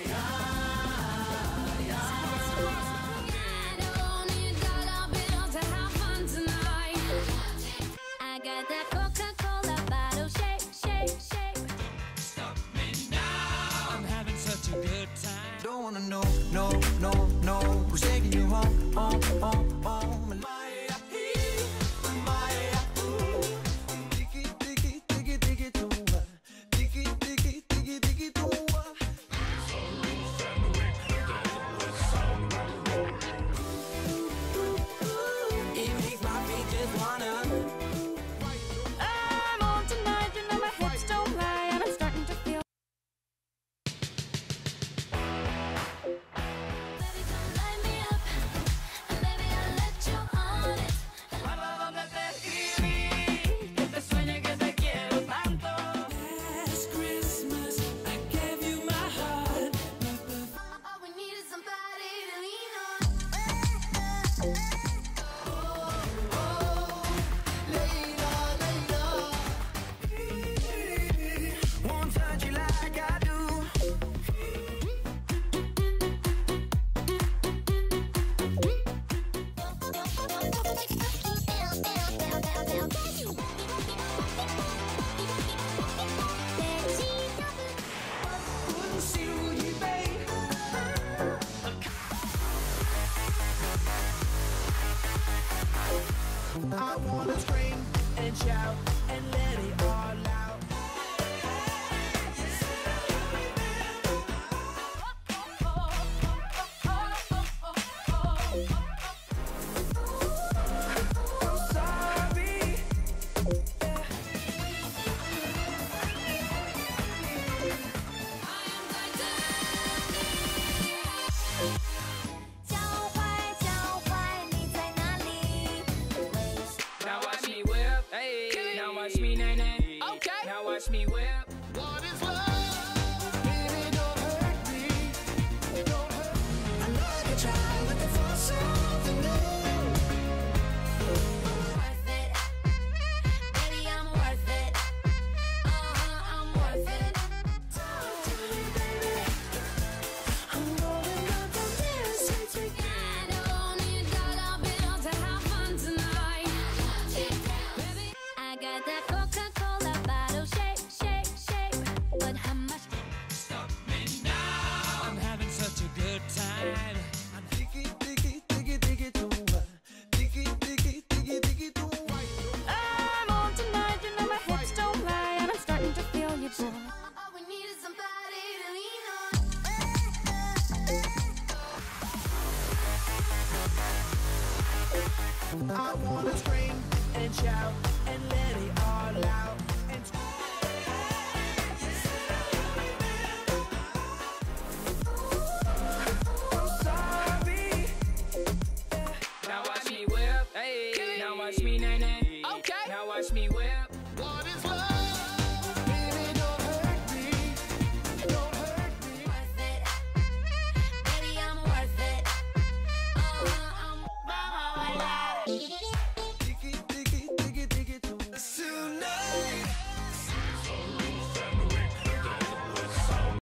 I don't need dollar bills to have fun tonight. I got that Coca-Cola bottle shake, shake, shake. Stop me now. I'm having such a good time. Don't wanna know, no, no, no, who's taking you home, home, home, home. And Tiki, tiki, tiki, tiki, tua. Tiki, tiki, tiki, tiki, tua. It makes my feet just wanna. I'm on tonight, you know my hips don't lie, and I'm starting to feel. Baby, come light me up, and baby, I'll let you on it. Last Christmas, I gave you my heart. All we need is somebody to lean on. Won't touch you like I do. I wanna scream and shout and let it all out. I'm sorry. Now watch me whip. Hey. Now watch me nay nay. Okay. Now watch me whip. What is love? Baby, don't hurt me. Don't hurt me. I know you try looking for something new. Worth it, baby, I'm worth it. I'm worth it. Talk to me, baby. I'm rolling up the distance again. I don't need dollar bills to have fun tonight. Baby, I got that Coca-Cola bottle shake, shake, shake. But how much? Stop me now. I'm having such a good time. Tiki, tiki, tiki, tiki, tua. Tiki, tiki, tiki, tiki, tua. I'm on tonight, you know my hips don't lie, and I'm starting to feel you too. All we need is somebody to lean on. I wanna scream and shout